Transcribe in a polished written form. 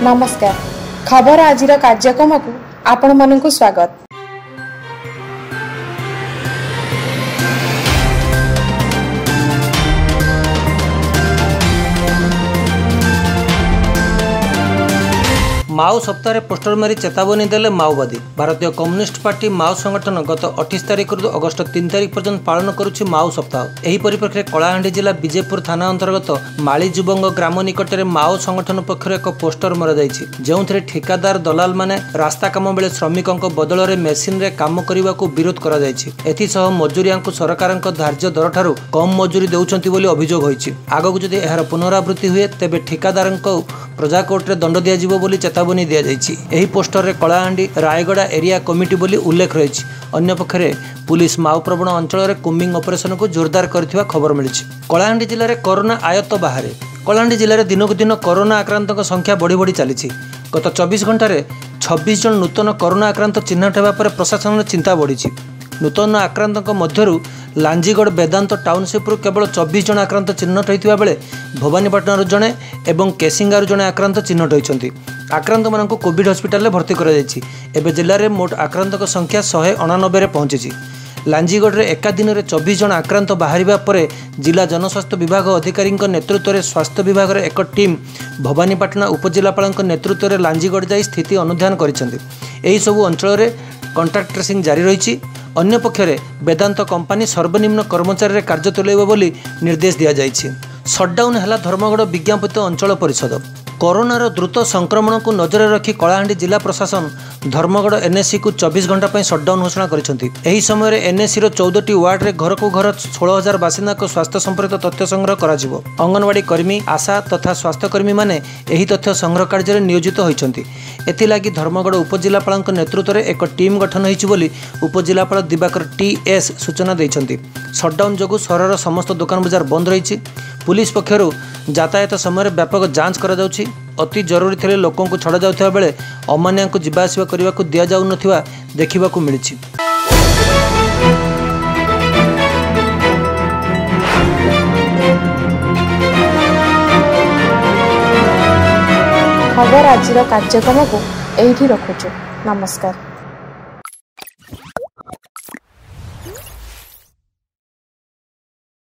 नमस्कार। खबर आजिर कार्यक्रम को आपण मानकु स्वागत। माओ सप्ताह पोस्टर मारी चेतावनी देले माओवादी। भारतीय कम्युनिस्ट पार्टी माओ संगठन गत 28 तारिख अगस्ट 3 तारिख पर्यंत पालन करुछि माओ सप्ताह। एही परिप्रेक्षी कलाहांडी जिला विजयपुर थाना अंतर्गत माली जुबंग ग्राम निकटरे माओ संगठन पक्षर एक पोस्टर मरा जायछि, जेउथरे ठेकादार दलाल माने रास्ता काम बेले श्रमिकक बदल रे मेसिन रे काम करने को विरोध करा जायछि। एथिसह मजूरिया सरकारक धार्य दर ठारू कम मजूरी देउछंती बोली अभियोग होईछि। आगकु जदि एहार पुनरावृत्ति हुए तेबे ठेकादारक प्रजा कोर्ट रे दंड दिया जिवो बोली चेतावनी दिया जायछि। एही पोस्टर रे कलाहांडी रायगड़ा एरिया कमिटी बोली उल्लेख रहिछि। अन्य पक्षरे पुलिस माओ प्रवण अंचल रे कुम्बिंग ऑपरेशन को जोरदार करथिबा खबर मिलिछि। कलाहांडी जिल्ला रे कोरोना आयत्त बाहरे। कलाहांडी जिल्ला रे दिनकु दिन कोरोना आक्रांतक संख्या बढ़ी बढ़ी चलीछि। गत 24 घंटा रे 26 जन नूतन कोरोना आक्रांत चिन्हट हेबा पर प्रशासन चिंता बढ़ी। नूतन आक्रांतक मध्यरु लांजीगढ़ वेदांत टाउनशिप केवल 24 जन आक्रांत चिन्हट होता बेले भवानीपाटना जड़े और केसिंगार जड़े आक्रांत चिन्हट होती। आक्रांत मान कोविड हस्पिटाल में भर्ती कर जिले में मोट आक्रांतक संख्या 189 पहुंची। लांजीगढ़ में एका दिन में 24 जन आक्रांत बाहर पर जिला जनस्वास्थ्य विभाग अधिकारी नेतृत्व में स्वास्थ्य विभाग एक टीम भवानीपाटना उपजिलापाल नेतृत्व में लांजीगढ़ जा स्थिति अनुधान कर सबू अंचल में कॉन्ट्रैक्ट ट्रेसिंग जारी रही। अन्य पक्षरे वेदांत कंपनी सर्वनिम्न कर्मचारी कार्य तुलाइब बोली निर्देश दिया जायछि। शटडाउन है धर्मगढ़ विज्ञापित अंचल परिषद। कोरोनार द्रुत संक्रमण को नजर रखी कलाहांडी जिला प्रशासन धर्मगढ़ एनएससी को 24 घंटा पर शटडाउन घोषणा कर समय एनएससी 14टी वार्ड रे घर को घर 16,000 बासिंदा को स्वास्थ्य संपर्कित तथ्य संग्रह करा जिवो। अंगनवाड़ी कर्मी आशा तथा स्वास्थ्यकर्मी माने एही तथ्य संग्रह कार्य नियोजित होइछन्ति। एथिलागि धर्मगढ़ उपजिलापाल नेतृत्व में एक टीम गठन होइछि बोली उपजिलापाल दिवाकर टीएस सूचना दैछन्ति। शटडाउन जोगु सहरर समस्त दुकान बजार बंद रही। पुलिस पक्षरु यातायात समय व्यापक जांच करा जाउछि। अति जरूरी थे लोकों को छड़ा जाउथिबा बेले अमानिया को जिबा आसिबा करबा को दिया जाउ नथिबा देखिबा को मिलिछि। खबर आजिर कार्यक्रम को एठी रखुछु। नमस्कार।